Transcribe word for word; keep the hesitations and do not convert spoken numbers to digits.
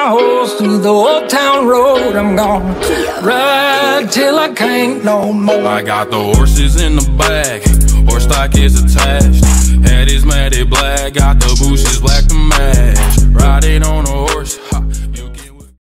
my horse through the old town road. I'm gonna ride till I can't no more. I got the horses in the back, horse stock is attached. Head is matted black, got the bushes black to match. Riding on a horse